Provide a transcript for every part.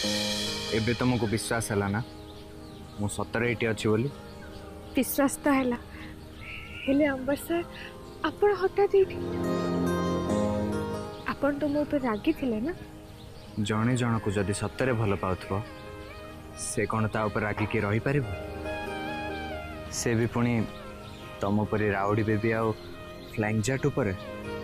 एबे तुमको विश्वास है ना मु सतरे ये अच्छी बोली विश्वास तो है हेले अंबर सर आपण हठात ये आपण तो मो पे रागी थिले ना जने जन को जदि सतरे भल पाउथबो से कौन ता ऊपर रागी के रही पारिबो से भी पुणी तुम परी राउडी बेबी आउ फ्लाइंग जेट ऊपर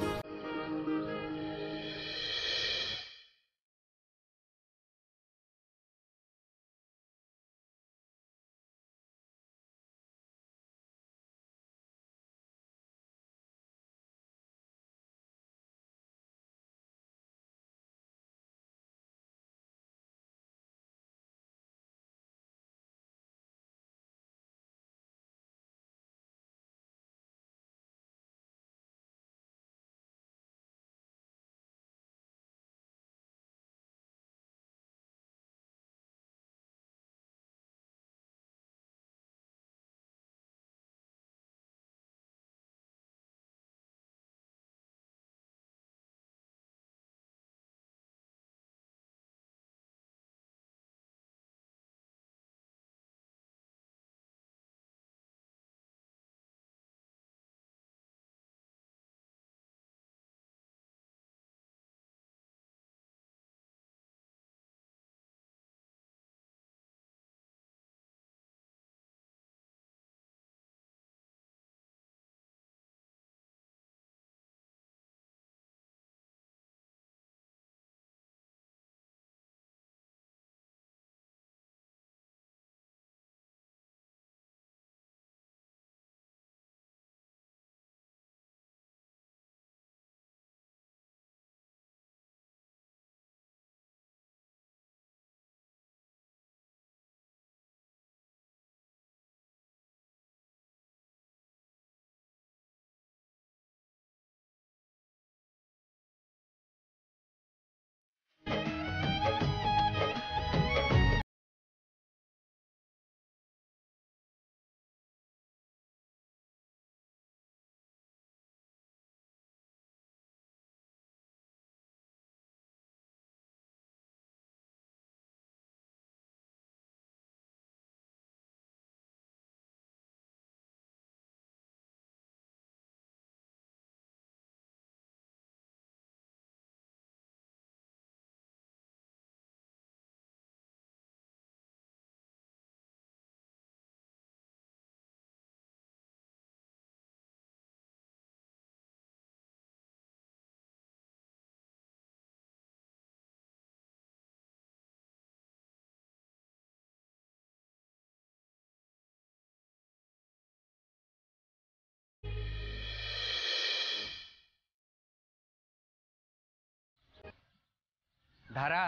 धारा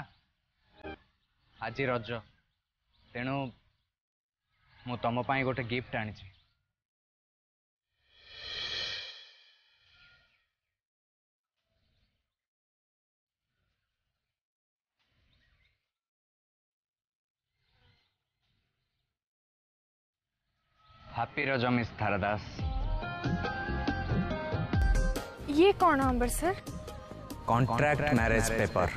आज रज तेणु मु तुम गोटे गिफ्ट आनी हैप्पी रज मिस धारा दास ये कौन Ambar sir contract marriage paper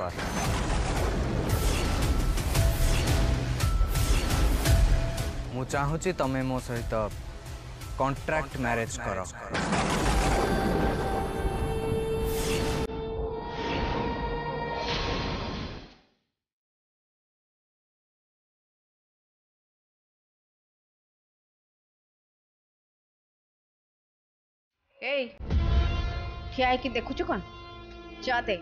मु चाहूची तमे मो सहित कॉन्ट्रैक्ट मैरिज करो ए ठिया है कि देखुଛୁ कौन जा दे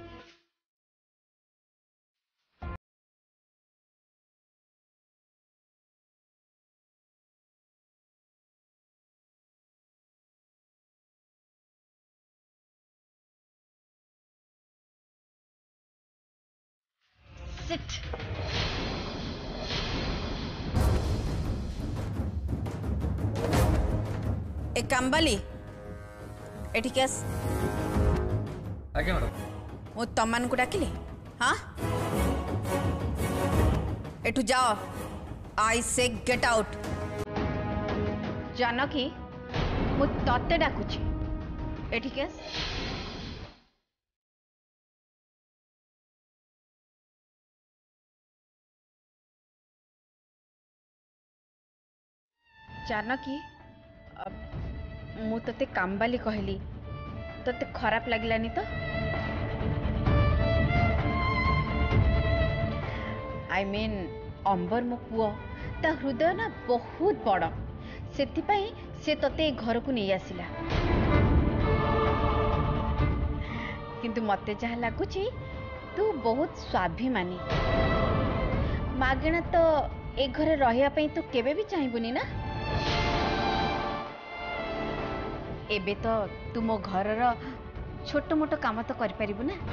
सिट ए कामबाली एठी केस आज्ञा मैडम मु तमन को डाकिली हाँ एठू जाओ आई से गेट आउट जानकी मु तते डाकुची एठी केस जानकी मु तते कामबाली कहली तते खराब लगलानी तो आई मीन अंबर मो पुओ ता हृदय ना बहुत बड़ सेथिपाई से तते घर को नहीं आसिला किंतु मते जहा लगुची तू बहुत स्वाभिमानी मागेणा तो ए घरे रहिया पई तू केबे भी चाहिबुनी ना एबे तो तू मो घरर छोट मोट काम तो कर परिबु ना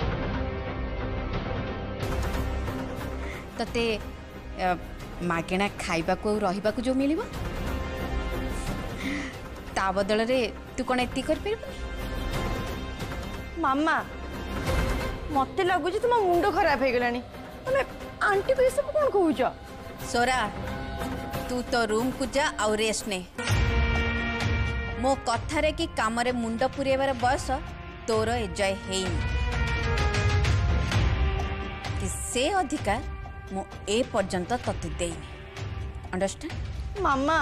तते मागेणा खाइबा को रहिबा को जो मिलिबो ता बदल रे तू कोन एति कर परिबु मामा मते लगुच तुम मुंड खराब हो गलानी तमे आंटी को सब कौन कहूछ सोरा तू तो रूम को जा और रेस्ट ने मो कथारे कि काम रे मुंड पुरेबार बयस तोर एजय हेनी कि से अधिकार मो ए पर्यंत तते देनी अंडरस्टैंड मामा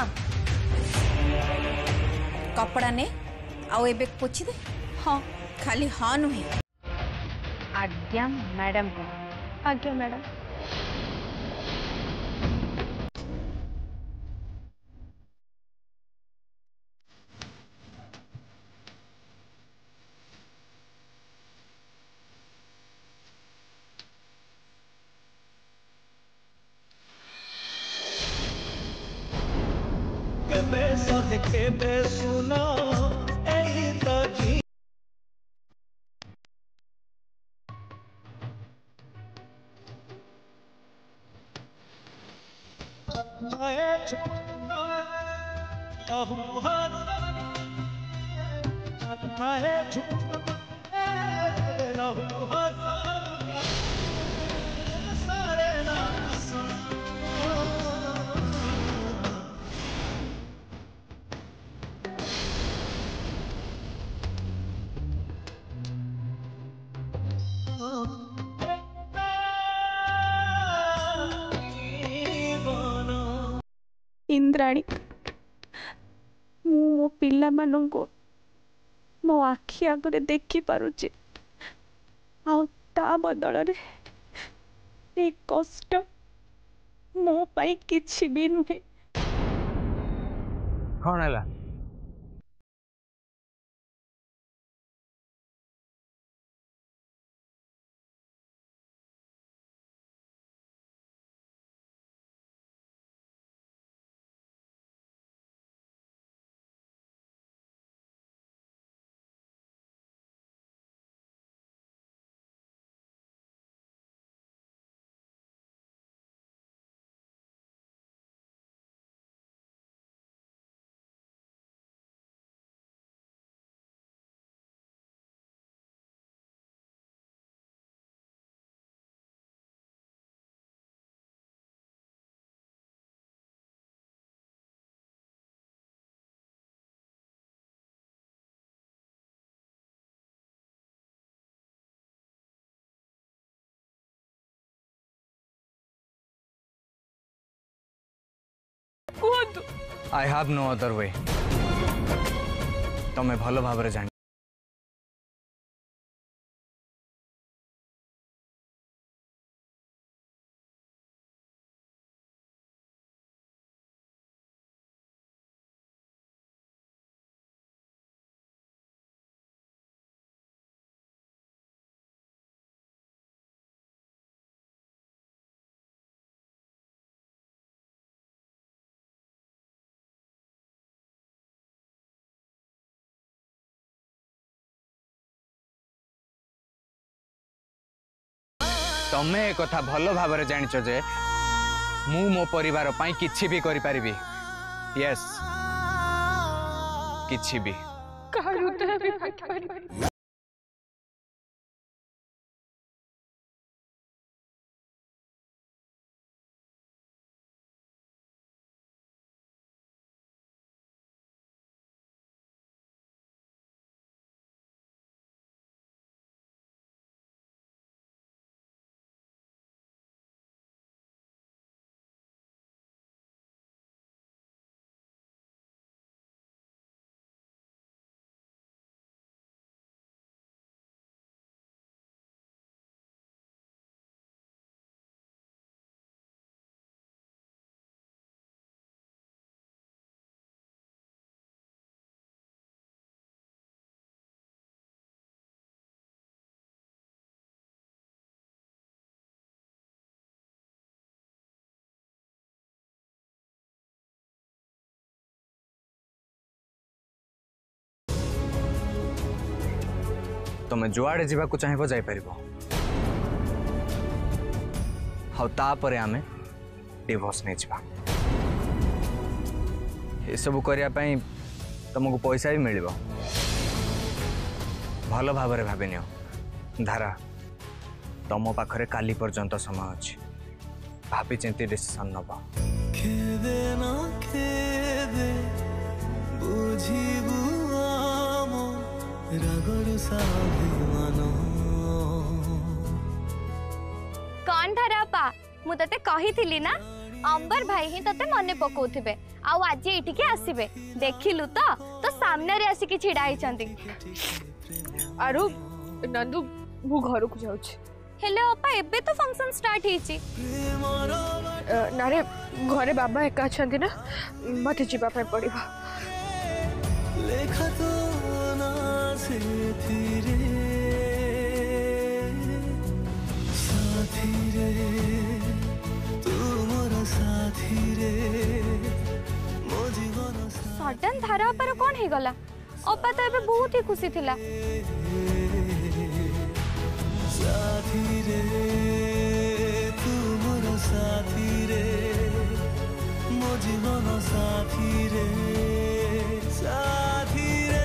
कपड़ा ने आउ एबे पोछि दे हाँ खाली हाँ नुहे आज्ञा मैडम को आज्ञा मैडम इंद्राणी मो पिला मानंको मो आखि आगे देखी पारुची ता बदल रे कष्ट मो पाई किछि भी नुहे कौन है I have no other way तुम्हें भल भाव जान तमें एक कथा भल भाव जानिच जे मु मो परिवार पई किछि भी करि परिबी यस किछि भी कहा हृदय भी भागी पारी तुम जुआड़े जावाक चाहिए जापर हापर आम डिवोर्स नहीं जा सब करने तुमको पैसा भी मिल भल भाव भाव नि धारा तुम पाखरे काली पर्यंत समय अच्छी भाभी चिंती डिसीजन नब कौन धरापा मु तते कही ना अंबर भाई ही तते मने पकाउथिबे आउ आज एठिके आसीबे देखिलु तो सामने रे आसी कि छिडा हिचंती आरु नंदू मु घर को जाउछ हेले अपा एबे तो फंक्शन स्टार्ट हिची ना रे घरे बाबा एका अछंती ना मते जीवा पे पड़िबा लेखा तो ना से धीरे साथी रे तू मोर साथी रे मो जीवन सडन धारा पर कौन हे गला अपा तो एबे बहुत ही खुशी थिला साथी रे तू मोर साथी रे मो जीवन साथी रे साथी रे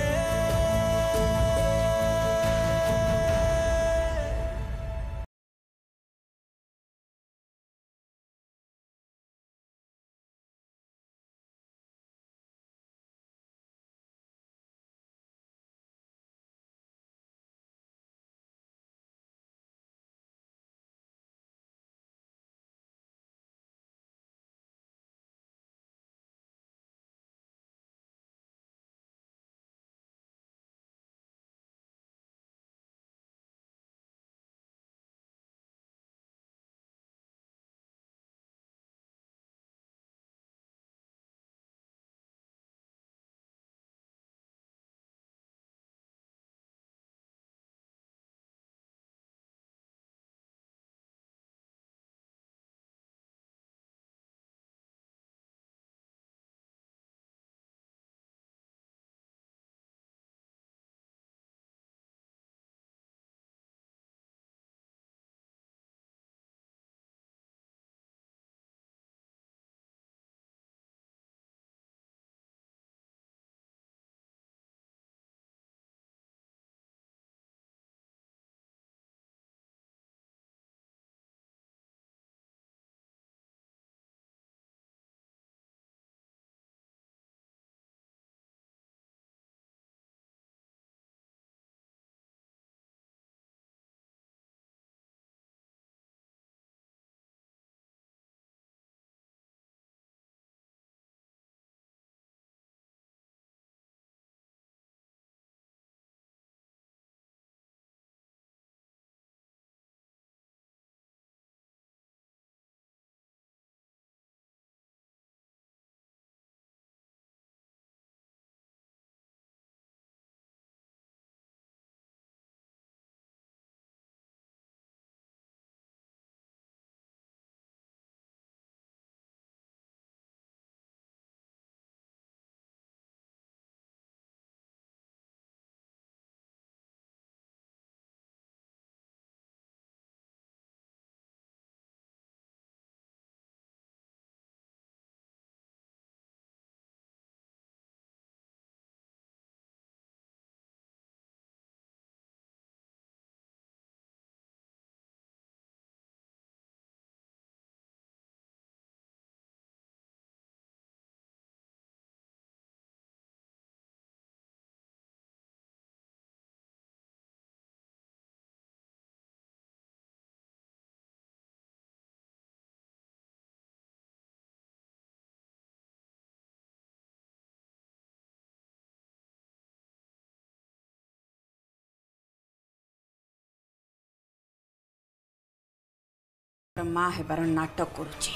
माँ हेबार नाटक करुची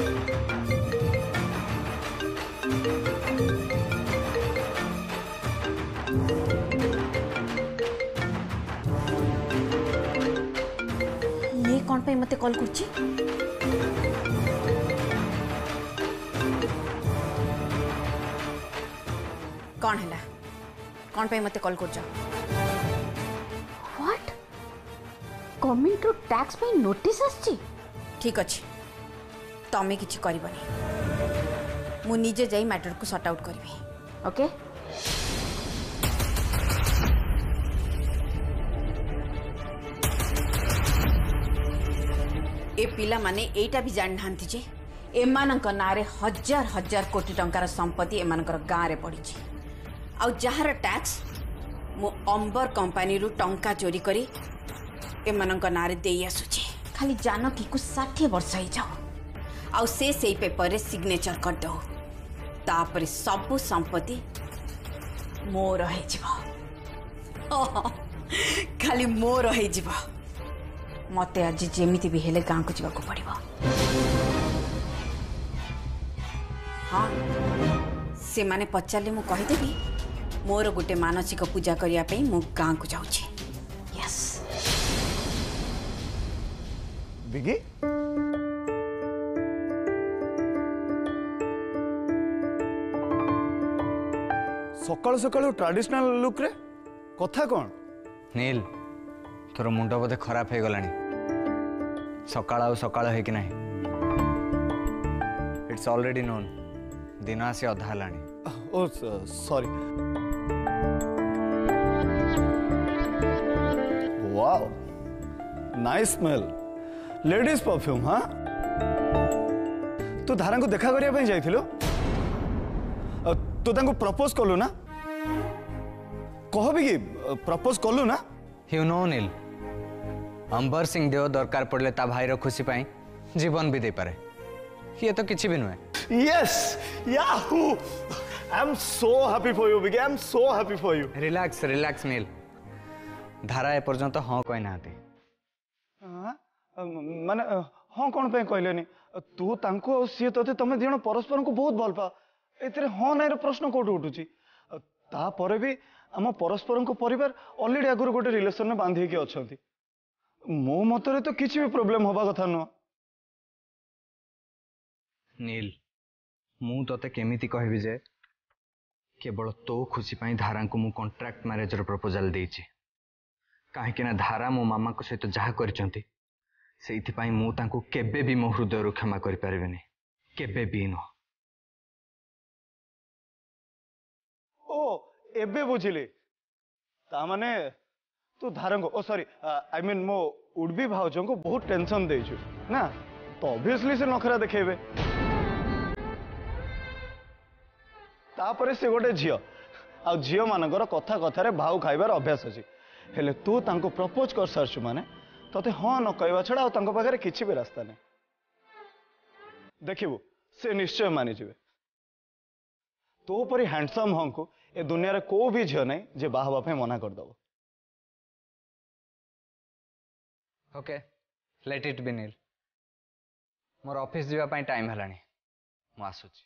ये कौन पे मते कॉल करची कौन है कौन पे मते कॉल कर गवर्नमेंट रो टैक्स पे नोटिस आछि ठीक अछि तमे किछि करबनी मु निजे जाई मैटर को सॉर्ट आउट करबी ओके ए पिला माने एटा भी जान नांती जे एमानक नारे हजार हजार कोटी टंकार संपत्ति एमानकर गाँ रे पड़ी आ जहार टैक्स मु अंबर कंपनी रु टंका चोरी करी एमानक नारे देई आसुची खाली जानकी को 60 वर्ष हो जाओ आ से पेपर रे सिग्नेचर कर दो तापर सब संपत्ति मोर है जीवो खाली मोर है जीवो मते आज जेमिति भी हेले गाँ को जीवा को पड़िबो हाँ से माने पचारे मु कहीदेवी मोर गोटे मानसिक पूजा करने मु गाँ को जाऊँ यस बिगी सकाल सकाल ट्रेडिशनल लुक रे कथा कौन नील तोर मुंड बोधे खराब हो गलानी सकाळ आउ सकाळ है कि नहीं इट्स ऑलरेडी नोन दिन आसी अधा हलानी ओ sorry wow nice smell ladies perfume हाँ तू धारा को देखा करिया पे जाइथिलो तू तांको प्रपोज कलु ना कहबी कि प्रपोज कलु ना यू नो नील अंबर सिंह देव दरकार पड़ले ता भाईर खुशी पाई जीवन भी दे पारे ये तो किछि भी नुहे yes yahoo I am so happy for you big I am so happy for you relax relax Neel Dhara ए पर्यंत हाँ कहि नाते माने हाँ कौन पे कहलेनी तू तांको सी तते तमे दिनो परस्पर को बहुत भल पा एतरे हाँ नाइर प्रश्न कोठ उठुची ता परे भी आम परस्पर को परिवार ऑलरेडी आगुर गोटे रिलेशन में बांधी के अछंती मो मतरे तो किछि भी प्रॉब्लम होबा कथा न नील मु तते केमिति कहबी जे केवल तो खुशी पाई धारा को मु कॉन्ट्रैक्ट मैरिज रो प्रपोजल देछि काहे कि ना धारा मो मामा को सहित जहा करचंती सेइथि पाई मु तांको केबे भी मो हृदय रो क्षमा करि परबेनी केबे भी न ओ एबे बुझिली ता माने तू धारंग ओ सॉरी आई मीन मो उडबी भाउजों को बहुत टेंशन देछु ना तो ऑब्वियसली से नखरा देखेबे तापरे से गोटे झियो आ झियो मानकर कथा कथा रे भाउ खाइबार अभ्यास अछि हेले तू तांको प्रपोज कर सारछु माने तते हाँ न कहवा छड़ा तांको पाखरे किछि भी रास्ता नै देखिबो से निश्चय मानि जिवे तो परी हैंडसम हं को ए दुनिया रे को भी झियो नै जे बाहबा पे मना कर दबो okay let it be Neel मोर ऑफिस जीवा पाई टाइम हलानी मु आसुची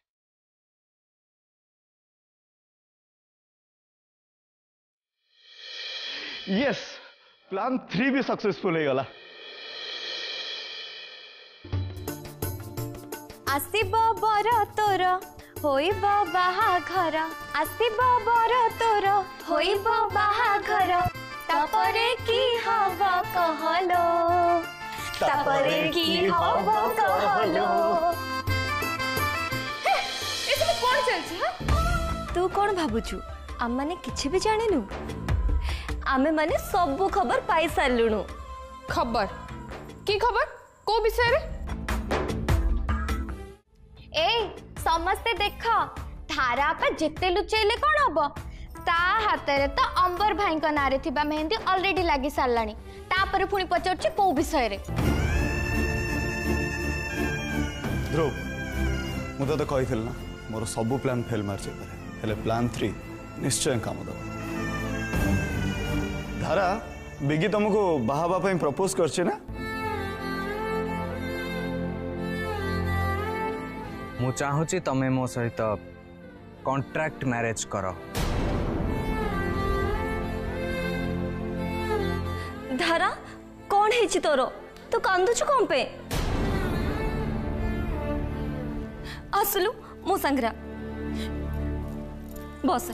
यस प्लान 3 भी सक्सेसफुल हो गला आसिब बर तोर होइब बाहाघर आसिब बर तोर होइब बाहाघर तापरे की हब कहलो तापरे की हब कहलो ए सब कोन चलछि हा तू कौन भाबुछु आम माने किछि भी जानिनु आमे माने सब खबर पाई सारलुनु खबर की खबर को विषय रे ए समस्ते देख धारा आपा जेते लुचेले कौन हबो ता हातरे तो अंबर भाई को नारे थिबा मेहंदी ऑलरेडी लागी सारलानी तापर पुणी पचारछि को विषय रे ध्रुव मु तो कहिथिल ना मोर सब प्लान फेल मार जे पारे हेले प्लान 3 निश्चय काम दो धारा बिगी तुमको बाहाबा पे प्रपोज करछे ना मु चाहूची तमे मो सहित कॉन्ट्रैक्ट मैरिज करो धारा कौन है तोर तू कांदुछु कौन पे आसलु मो संग्रा बस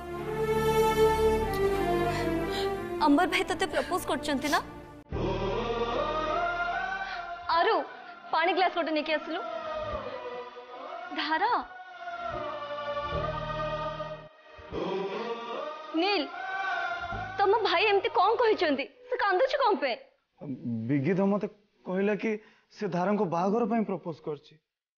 अंबर भाई तते प्रपोज करछंती ना पानी ग्लास गोटे नहीं आसलु धारा नील तुम भाई एमती कौन कहते से कांदुच कौन पे विगिध मते कहला कि से धारा को बाहागर ପାଇଁ प्रपोज करछि।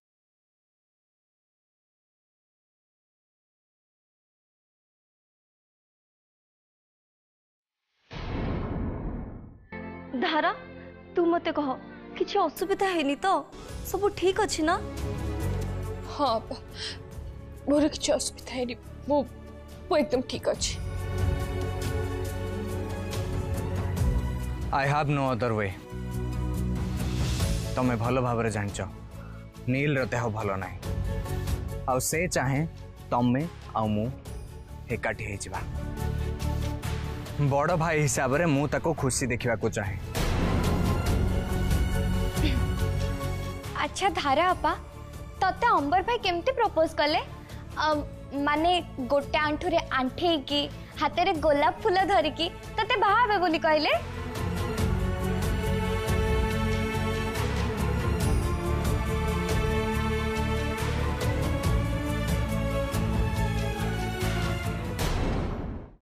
धारा तू मते कह किसी असुविधा है तो सब ठीक अच्छी ना? हाँ बा मोर किसी असुविधा है वो एकदम ठीक अच्छे। I have no other way. तमें भल भाव जाच नील देह भल ना आ से चाहे तमें आ मु एकाठी हो बड़ भाई हिसाब रे मु ताको खुशी देखा को चाहे। अच्छा धारा अपा तते अंबर भाई केमती प्रपोज कले माने गोटे आंठू रे आंठे की हाथ रे गोलाप फूल धरिकी तते बाहा बोली कहले?